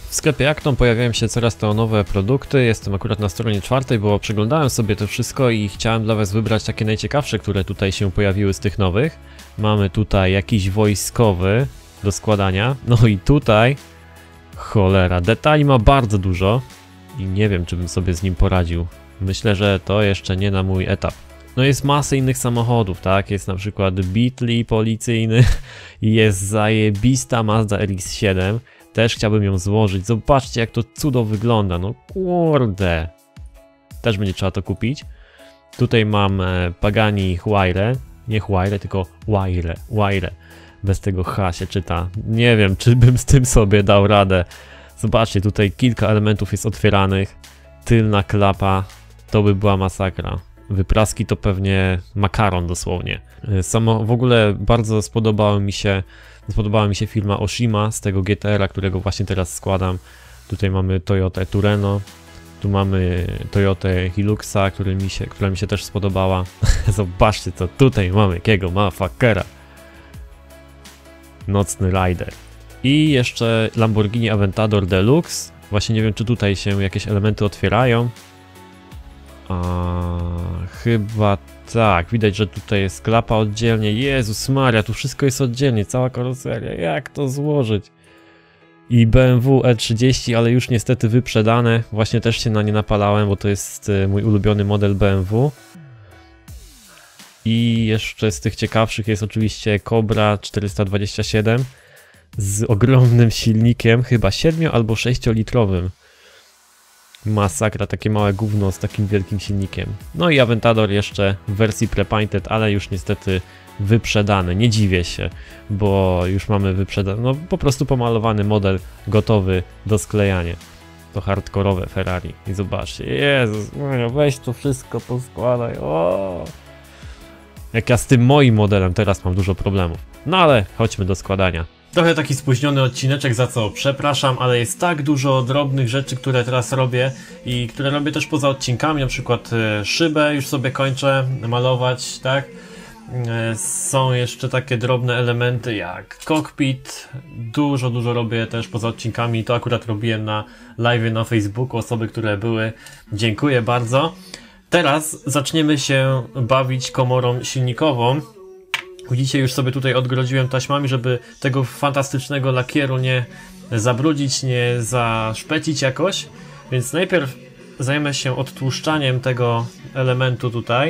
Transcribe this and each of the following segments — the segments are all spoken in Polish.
W sklepie Acton pojawiają się coraz to nowe produkty, jestem akurat na stronie 4, bo przeglądałem sobie to wszystko i chciałem dla was wybrać takie najciekawsze, które tutaj się pojawiły z tych nowych. Mamy tutaj jakiś wojskowy do składania, no i tutaj, cholera, detali ma bardzo dużo i nie wiem, czy bym sobie z nim poradził. Myślę, że to jeszcze nie na mój etap. No jest masa innych samochodów, tak? Jest na przykład Beetle policyjny i jest zajebista Mazda RX-7. Też chciałbym ją złożyć. Zobaczcie, jak to cudo wygląda. No kurde. Też będzie trzeba to kupić. Tutaj mam Pagani Huayra. Nie Huayra, tylko Huayra. Bez tego H się czyta. Nie wiem, czy bym z tym sobie dał radę. Zobaczcie, tutaj kilka elementów jest otwieranych. Tylna klapa. To by była masakra. Wypraski to pewnie makaron dosłownie. W ogóle bardzo spodobała mi się firma Oshima z tego GTR-a, którego właśnie teraz składam. Tutaj mamy Toyota Tureno, tu mamy Toyota Hiluxa, która mi się też spodobała. Zobaczcie, co tutaj mamy, jakiego motherfuckera. Nocny Rider. I jeszcze Lamborghini Aventador Deluxe. Właśnie nie wiem, czy tutaj się jakieś elementy otwierają. Chyba tak, widać, że tutaj jest klapa oddzielnie. Jezus Maria, tu wszystko jest oddzielnie, cała karoseria, jak to złożyć? I BMW E30, ale już niestety wyprzedane, właśnie też się na nie napalałem, bo to jest mój ulubiony model BMW. I jeszcze z tych ciekawszych jest oczywiście Cobra 427 z ogromnym silnikiem, chyba 7 albo 6 litrowym. Masakra, takie małe gówno z takim wielkim silnikiem. No i Aventador jeszcze w wersji prepainted, ale już niestety wyprzedany. Nie dziwię się, bo już mamy wyprzedany, no po prostu pomalowany model gotowy do sklejania. To hardkorowe Ferrari. I zobaczcie, Jezus, weź to wszystko poskładaj. O! Jak ja z tym moim modelem teraz mam dużo problemów. No ale chodźmy do składania. Trochę taki spóźniony odcineczek, za co przepraszam, ale jest tak dużo drobnych rzeczy, które teraz robię i które robię też poza odcinkami, na przykład szybę już sobie kończę malować, tak? Są jeszcze takie drobne elementy jak cockpit, dużo robię też poza odcinkami, to akurat robiłem na live na Facebooku, osoby, które były, dziękuję bardzo. Teraz zaczniemy się bawić komorą silnikową. Widzicie, już sobie tutaj odgrodziłem taśmami, żeby tego fantastycznego lakieru nie zabrudzić, nie zaszpecić jakoś. Więc najpierw zajmę się odtłuszczaniem tego elementu tutaj.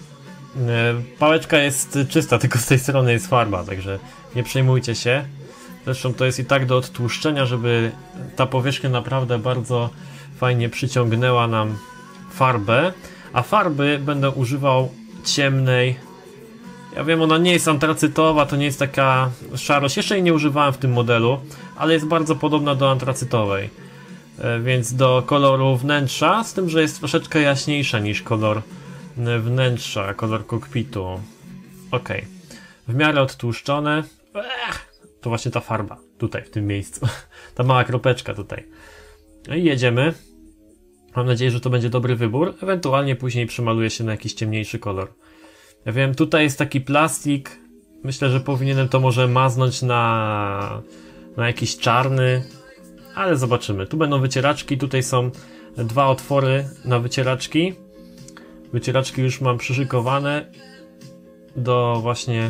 Pałeczka jest czysta, tylko z tej strony jest farba, także nie przejmujcie się. Zresztą to jest i tak do odtłuszczenia, żeby ta powierzchnia naprawdę bardzo fajnie przyciągnęła nam farbę. A farby będę używał ciemnej. Ja wiem, ona nie jest antracytowa, to nie jest taka szarość. Jeszcze jej nie używałem w tym modelu, ale jest bardzo podobna do antracytowej. Więc do koloru wnętrza, z tym, że jest troszeczkę jaśniejsza niż kolor wnętrza, kolor kokpitu. Ok. W miarę odtłuszczone. To właśnie ta farba, tutaj, w tym miejscu. Ta mała kropeczka tutaj. No i jedziemy. Mam nadzieję, że to będzie dobry wybór. Ewentualnie później przemaluję się na jakiś ciemniejszy kolor. Ja wiem, tutaj jest taki plastik. Myślę, że powinienem to może maznąć na jakiś czarny. Ale zobaczymy. Tu będą wycieraczki. Tutaj są dwa otwory na wycieraczki. Wycieraczki już mam przyszykowane do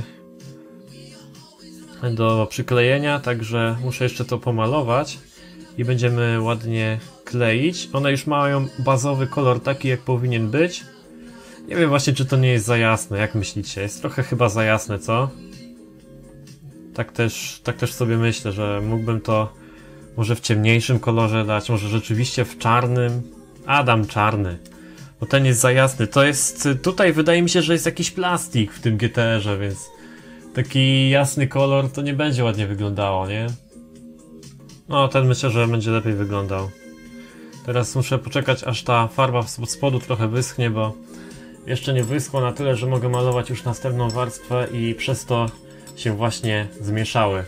przyklejenia. Także muszę jeszcze to pomalować. I będziemy ładnie kleić. One już mają bazowy kolor taki, jak powinien być. Nie wiem właśnie, czy to nie jest za jasne, jak myślicie? Jest trochę chyba za jasne, co? Tak też sobie myślę, że mógłbym to może w ciemniejszym kolorze dać, może rzeczywiście w czarnym. Dam czarny, bo ten jest za jasny. To jest, tutaj wydaje mi się, że jest jakiś plastik w tym GTR-ze, więc taki jasny kolor to nie będzie ładnie wyglądało, nie? No, ten myślę, że będzie lepiej wyglądał. Teraz muszę poczekać, aż ta farba od spodu trochę wyschnie, bo jeszcze nie wyschło na tyle, że mogę malować już następną warstwę i przez to się właśnie zmieszały.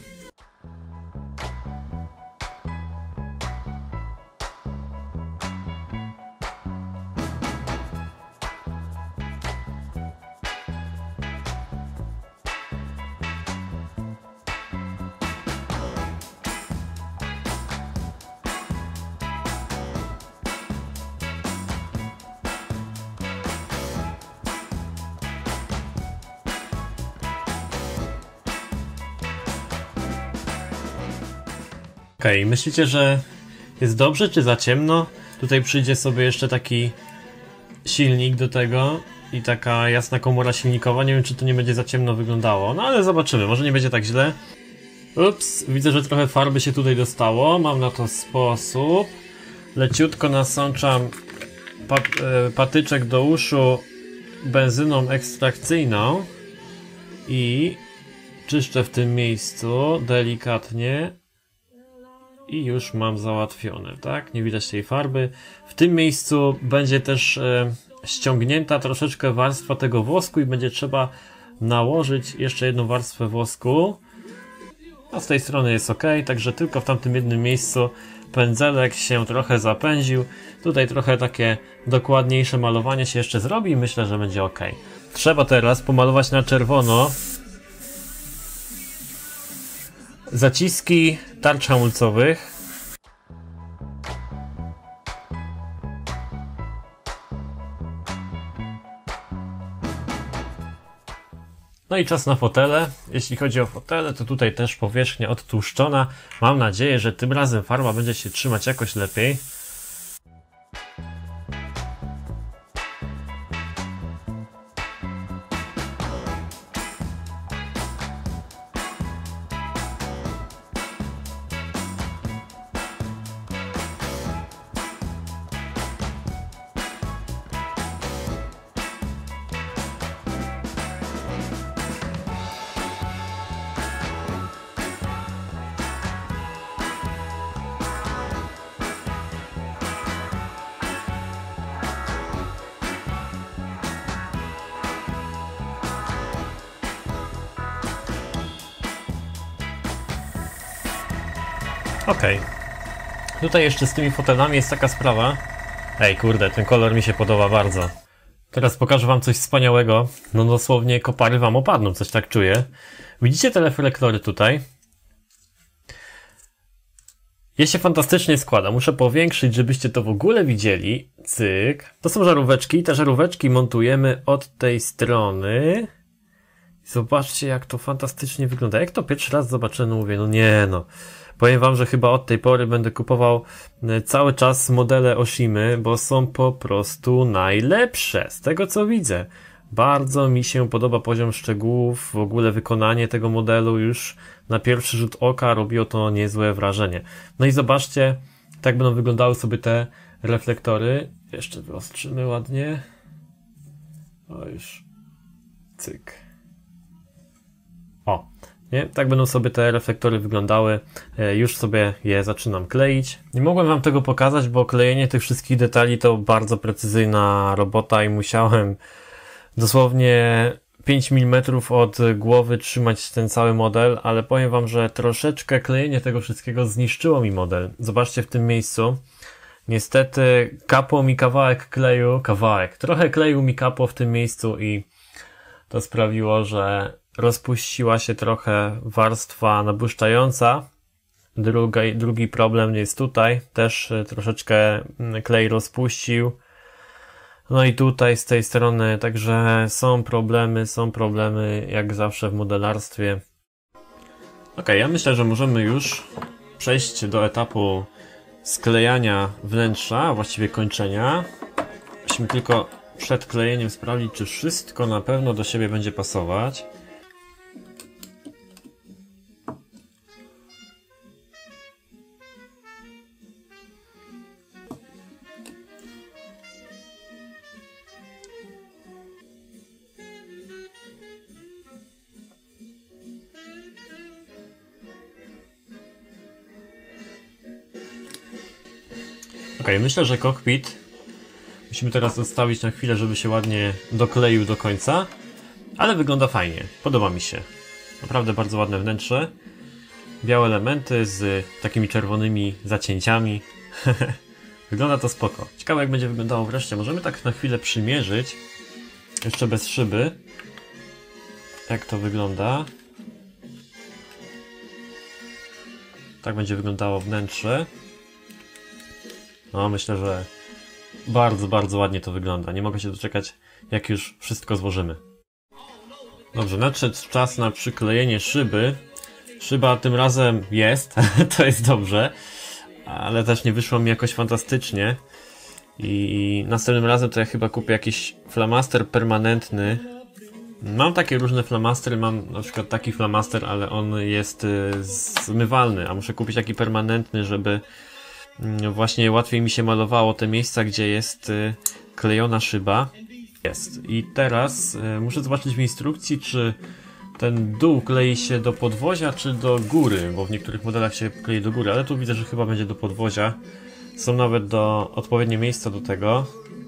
Okej, myślicie, że jest dobrze czy za ciemno? Tutaj przyjdzie sobie jeszcze taki silnik do tego i taka jasna komora silnikowa. Nie wiem, czy to nie będzie za ciemno wyglądało, no ale zobaczymy, może nie będzie tak źle. Ups, widzę, że trochę farby się tutaj dostało, mam na to sposób. Leciutko nasączam patyczek do uszu benzyną ekstrakcyjną i czyszczę w tym miejscu delikatnie i już mam załatwione, tak? Nie widać tej farby. W tym miejscu będzie też ściągnięta troszeczkę warstwa tego wosku i będzie trzeba nałożyć jeszcze jedną warstwę wosku. A z tej strony jest ok, także tylko w tamtym jednym miejscu pędzelek się trochę zapędził. Tutaj trochę takie dokładniejsze malowanie się jeszcze zrobi i myślę, że będzie ok. Trzeba teraz pomalować na czerwono zaciski tarcz hamulcowych. No i czas na fotele. Jeśli chodzi o fotele, to tutaj też powierzchnia odtłuszczona. Mam nadzieję, że tym razem farba będzie się trzymać jakoś lepiej. Okej. Tutaj jeszcze z tymi fotelami jest taka sprawa. Ej, kurde, ten kolor mi się podoba bardzo. Teraz pokażę wam coś wspaniałego. No dosłownie kopary wam opadną, coś tak czuję. Widzicie te reflektory tutaj? Je się fantastycznie składa. Muszę powiększyć, żebyście to w ogóle widzieli. Cyk. To są żaróweczki. Te żaróweczki montujemy od tej strony. Zobaczcie, jak to fantastycznie wygląda. Jak to pierwszy raz zobaczę, no mówię, no nie no. Powiem wam, że chyba od tej pory będę kupował cały czas modele Oshimy, bo są po prostu najlepsze, z tego co widzę. Bardzo mi się podoba poziom szczegółów, w ogóle wykonanie tego modelu już na pierwszy rzut oka robiło to niezłe wrażenie. No i zobaczcie, tak będą wyglądały sobie te reflektory. Jeszcze wyostrzymy ładnie. O już. Cyk. O. Nie? Tak będą sobie te reflektory wyglądały. Już sobie je zaczynam kleić. Nie mogłem wam tego pokazać, bo klejenie tych wszystkich detali to bardzo precyzyjna robota i musiałem dosłownie 5 mm od głowy trzymać ten cały model, ale powiem wam, że troszeczkę klejenie tego wszystkiego zniszczyło mi model. Zobaczcie w tym miejscu. Niestety kapło mi kawałek kleju, trochę kleju mi kapło w tym miejscu i to sprawiło, że rozpuściła się trochę warstwa nabłyszczająca. Drugi problem jest tutaj. Też troszeczkę klej rozpuścił. No i tutaj z tej strony. Także są problemy jak zawsze w modelarstwie. Ok, ja myślę, że możemy już przejść do etapu sklejania wnętrza, a właściwie kończenia. Musimy tylko przed klejeniem sprawdzić, czy wszystko na pewno do siebie będzie pasować. Ok, myślę, że kokpit musimy teraz zostawić na chwilę, żeby się ładnie dokleił do końca, ale wygląda fajnie, podoba mi się. Naprawdę bardzo ładne wnętrze. Białe elementy z takimi czerwonymi zacięciami. Wygląda to spoko. Ciekawe, jak będzie wyglądało wreszcie. Możemy tak na chwilę przymierzyć, jeszcze bez szyby, jak to wygląda. Tak będzie wyglądało wnętrze. No, myślę, że bardzo ładnie to wygląda. Nie mogę się doczekać, jak już wszystko złożymy. Dobrze, nadszedł czas na przyklejenie szyby. Szyba tym razem jest, to jest dobrze, ale też nie wyszło mi jakoś fantastycznie. I następnym razem to ja chyba kupię jakiś flamaster permanentny. Mam takie różne flamastery, mam na przykład taki flamaster, ale on jest zmywalny, a muszę kupić taki permanentny, żeby właśnie łatwiej mi się malowało te miejsca, gdzie jest klejona szyba. Jest. I teraz muszę zobaczyć w instrukcji, czy ten dół klei się do podwozia, czy do góry, bo w niektórych modelach się klei do góry, ale tu widzę, że chyba będzie do podwozia. Są nawet odpowiednie miejsca do tego.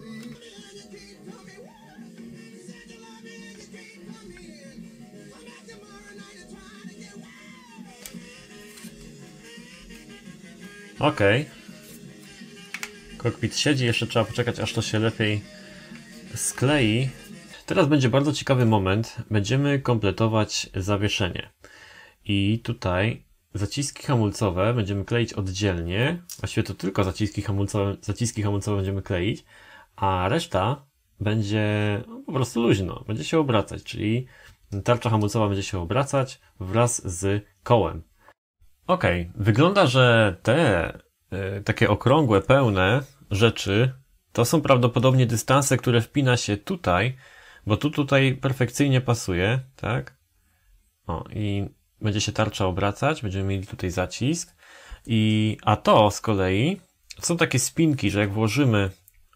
Okej. Kokpit siedzi, jeszcze trzeba poczekać, aż to się lepiej sklei. Teraz będzie bardzo ciekawy moment. Będziemy kompletować zawieszenie. I tutaj zaciski hamulcowe będziemy kleić oddzielnie. Właściwie to tylko zaciski hamulcowe będziemy kleić, a reszta będzie po prostu luźno. Będzie się obracać, czyli tarcza hamulcowa będzie się obracać wraz z kołem. Okej, wygląda, że te takie okrągłe, pełne rzeczy to są prawdopodobnie dystanse, które wpina się tutaj, bo tutaj perfekcyjnie pasuje, tak? O, i będzie się tarcza obracać, będziemy mieli tutaj zacisk. A to z kolei są takie spinki, że jak włożymy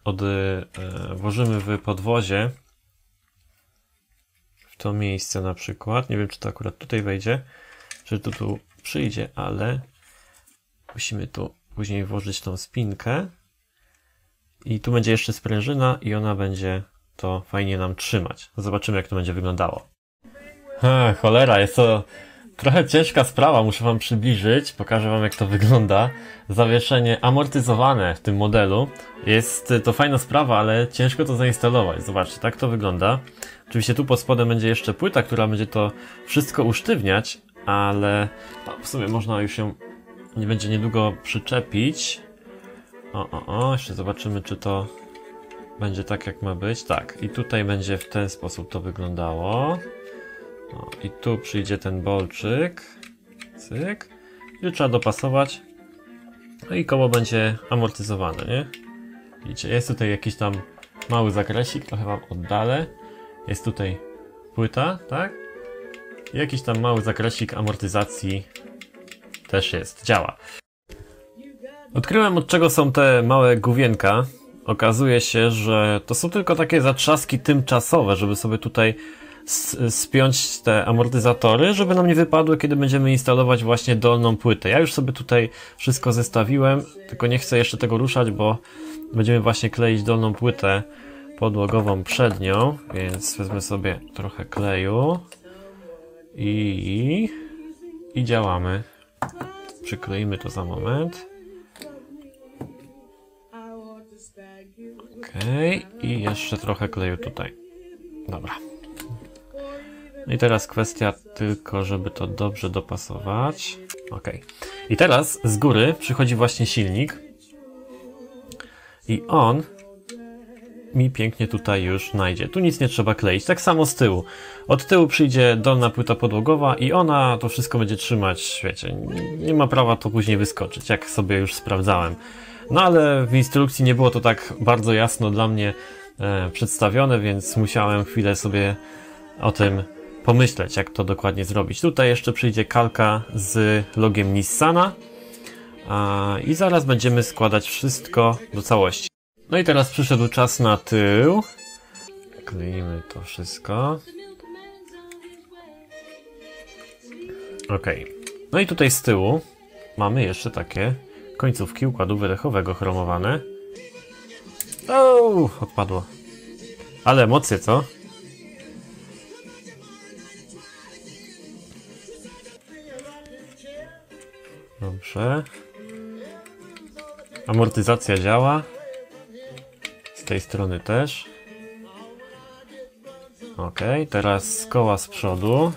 w podwozie w to miejsce na przykład, nie wiem czy to akurat tutaj wejdzie, czy to tu przyjdzie, ale musimy tu później włożyć tą spinkę i tu będzie jeszcze sprężyna i ona będzie to fajnie nam trzymać. Zobaczymy, jak to będzie wyglądało. Cholera, jest to trochę ciężka sprawa, muszę wam przybliżyć, pokażę wam, jak to wygląda. Zawieszenie amortyzowane w tym modelu. Jest to fajna sprawa, ale ciężko to zainstalować. Zobaczcie, tak to wygląda. Oczywiście tu pod spodem będzie jeszcze płyta, która będzie to wszystko usztywniać, ale w sumie można już ją nie będzie niedługo przyczepić. Jeszcze zobaczymy, czy to będzie tak, jak ma być. Tak, i tutaj będzie w ten sposób to wyglądało. I tu przyjdzie ten bolczyk. Cyk. I trzeba dopasować. No i koło będzie amortyzowane, nie? Widzicie, jest tutaj jakiś tam mały zakresik, trochę wam oddalę. Jest tutaj płyta, tak? I jakiś tam mały zakresik amortyzacji też jest, działa. Odkryłem, od czego są te małe główienka. Okazuje się, że to są tylko takie zatrzaski tymczasowe, żeby sobie tutaj spiąć te amortyzatory, żeby nam nie wypadły, kiedy będziemy instalować właśnie dolną płytę. Ja już sobie tutaj wszystko zestawiłem, tylko nie chcę jeszcze tego ruszać, bo będziemy właśnie kleić dolną płytę podłogową przednią, więc wezmę sobie trochę kleju i działamy. Przykleimy to za moment. Okej, i jeszcze trochę kleju tutaj. Dobra. I teraz kwestia tylko, żeby to dobrze dopasować. Okej. I teraz z góry przychodzi właśnie silnik. I on mi pięknie tutaj już najdzie. Tu nic nie trzeba kleić. Tak samo z tyłu. Od tyłu przyjdzie dolna płyta podłogowa i ona to wszystko będzie trzymać, wiecie, nie ma prawa to później wyskoczyć, jak sobie już sprawdzałem. No ale w instrukcji nie było to tak bardzo jasno dla mnie przedstawione, więc musiałem chwilę sobie o tym pomyśleć, jak to dokładnie zrobić. Tutaj jeszcze przyjdzie kalka z logiem Nissana i zaraz będziemy składać wszystko do całości. No i teraz przyszedł czas na tył. Kleimy to wszystko. Ok. No i tutaj z tyłu mamy jeszcze takie końcówki układu wydechowego chromowane. Odpadło. Ale emocje, co? Dobrze. Amortyzacja działa. Z tej strony też. Ok, teraz koła z przodu.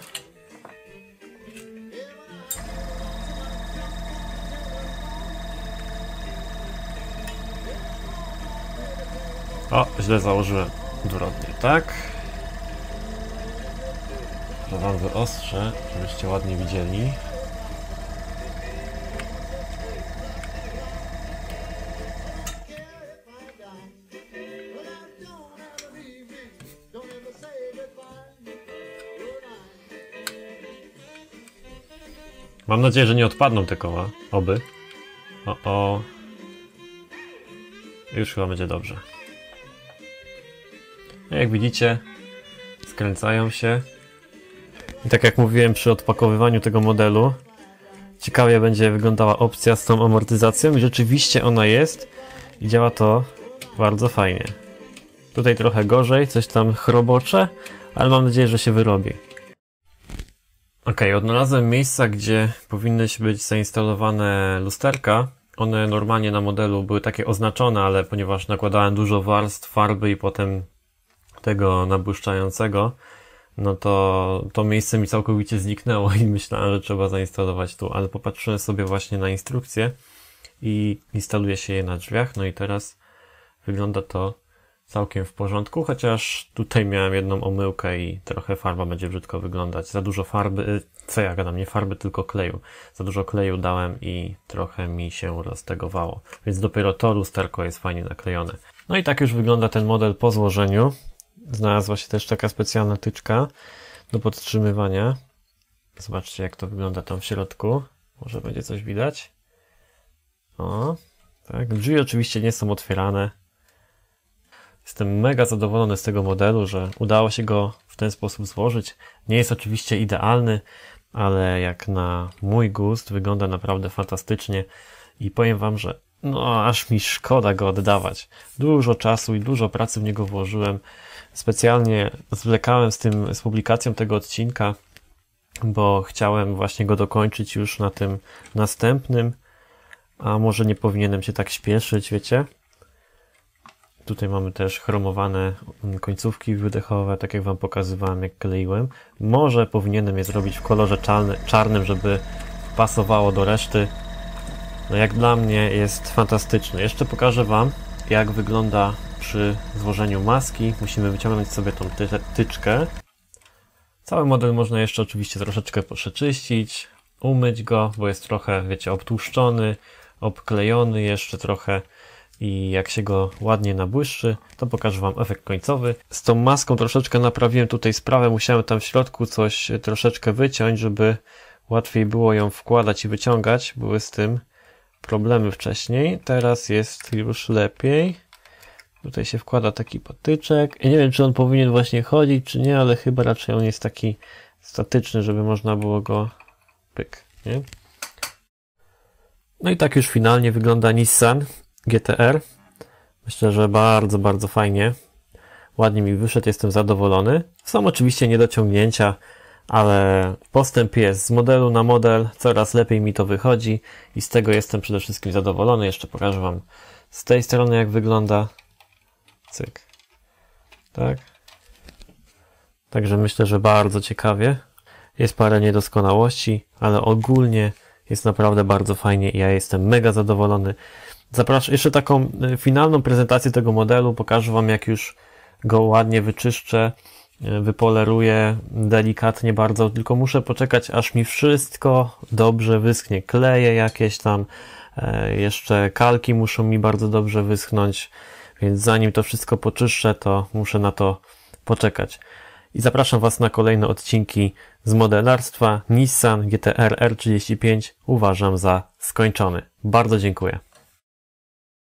O, źle założyłem odwrotnie, tak? To wam wyostrzę, żebyście ładnie widzieli. Mam nadzieję, że nie odpadną te koła. Oby. O. Już chyba będzie dobrze. Jak widzicie, skręcają się. I tak jak mówiłem przy odpakowywaniu tego modelu, ciekawie będzie wyglądała opcja z tą amortyzacją i rzeczywiście ona jest i działa to bardzo fajnie. Tutaj trochę gorzej, coś tam chrobocze, ale mam nadzieję, że się wyrobi. Ok, odnalazłem miejsca, gdzie powinny być zainstalowane lusterka. One normalnie na modelu były takie oznaczone, ale ponieważ nakładałem dużo warstw farby i potem tego nabłyszczającego, no to miejsce mi całkowicie zniknęło i myślałem, że trzeba zainstalować tu, ale popatrzyłem sobie właśnie na instrukcję i instaluje się je na drzwiach, no i teraz wygląda to całkiem w porządku, chociaż tutaj miałem jedną omyłkę i trochę farba będzie brzydko wyglądać. Za dużo farby, co ja gadam, nie farby, tylko kleju. Za dużo kleju dałem i trochę mi się roztegowało, więc dopiero to lusterko jest fajnie naklejone. No i tak już wygląda ten model po złożeniu. Znalazła się też taka specjalna tyczka do podtrzymywania. Zobaczcie, jak to wygląda tam w środku. Może będzie coś widać. O, tak. Drzwi oczywiście nie są otwierane. Jestem mega zadowolony z tego modelu, że udało się go w ten sposób złożyć. Nie jest oczywiście idealny, ale jak na mój gust wygląda naprawdę fantastycznie i powiem wam, że no aż mi szkoda go oddawać. Dużo czasu i dużo pracy w niego włożyłem. Specjalnie zwlekałem z publikacją tego odcinka, bo chciałem właśnie go dokończyć już na tym następnym, a może nie powinienem się tak śpieszyć, wiecie? Tutaj mamy też chromowane końcówki wydechowe, tak jak wam pokazywałem, jak kleiłem. Może powinienem je zrobić w kolorze czarnym, żeby pasowało do reszty. No jak dla mnie jest fantastyczny. Jeszcze pokażę wam, jak wygląda przy złożeniu maski. Musimy wyciągnąć sobie tą tyczkę. Cały model można jeszcze oczywiście troszeczkę przeczyścić, umyć go, bo jest trochę, wiecie, obtłuszczony, obklejony jeszcze trochę. I jak się go ładnie nabłyszczy, to pokażę wam efekt końcowy. Z tą maską troszeczkę naprawiłem tutaj sprawę, musiałem tam w środku coś troszeczkę wyciąć, żeby łatwiej było ją wkładać i wyciągać. Były z tym problemy wcześniej, teraz jest już lepiej. Tutaj się wkłada taki patyczek. Ja nie wiem, czy on powinien właśnie chodzić, czy nie, ale chyba raczej on jest taki statyczny, żeby można było go pyk, nie? No i tak już finalnie wygląda Nissan GT-R. Myślę, że bardzo, bardzo fajnie. Ładnie mi wyszedł, jestem zadowolony. Są oczywiście niedociągnięcia, ale postęp jest z modelu na model, coraz lepiej mi to wychodzi i z tego jestem przede wszystkim zadowolony. Jeszcze pokażę wam z tej strony, jak wygląda. Cyk. Tak. Także myślę, że bardzo ciekawie. Jest parę niedoskonałości, ale ogólnie jest naprawdę bardzo fajnie i ja jestem mega zadowolony. Zapraszam jeszcze taką finalną prezentację tego modelu. Pokażę wam, jak już go ładnie wyczyszczę, wypoleruję delikatnie bardzo, tylko muszę poczekać, aż mi wszystko dobrze wyschnie. Kleje jakieś tam, jeszcze kalki muszą mi bardzo dobrze wyschnąć, więc zanim to wszystko poczyszczę, to muszę na to poczekać. I zapraszam was na kolejne odcinki z modelarstwa. Nissan GT-R R35 uważam za skończony. Bardzo dziękuję.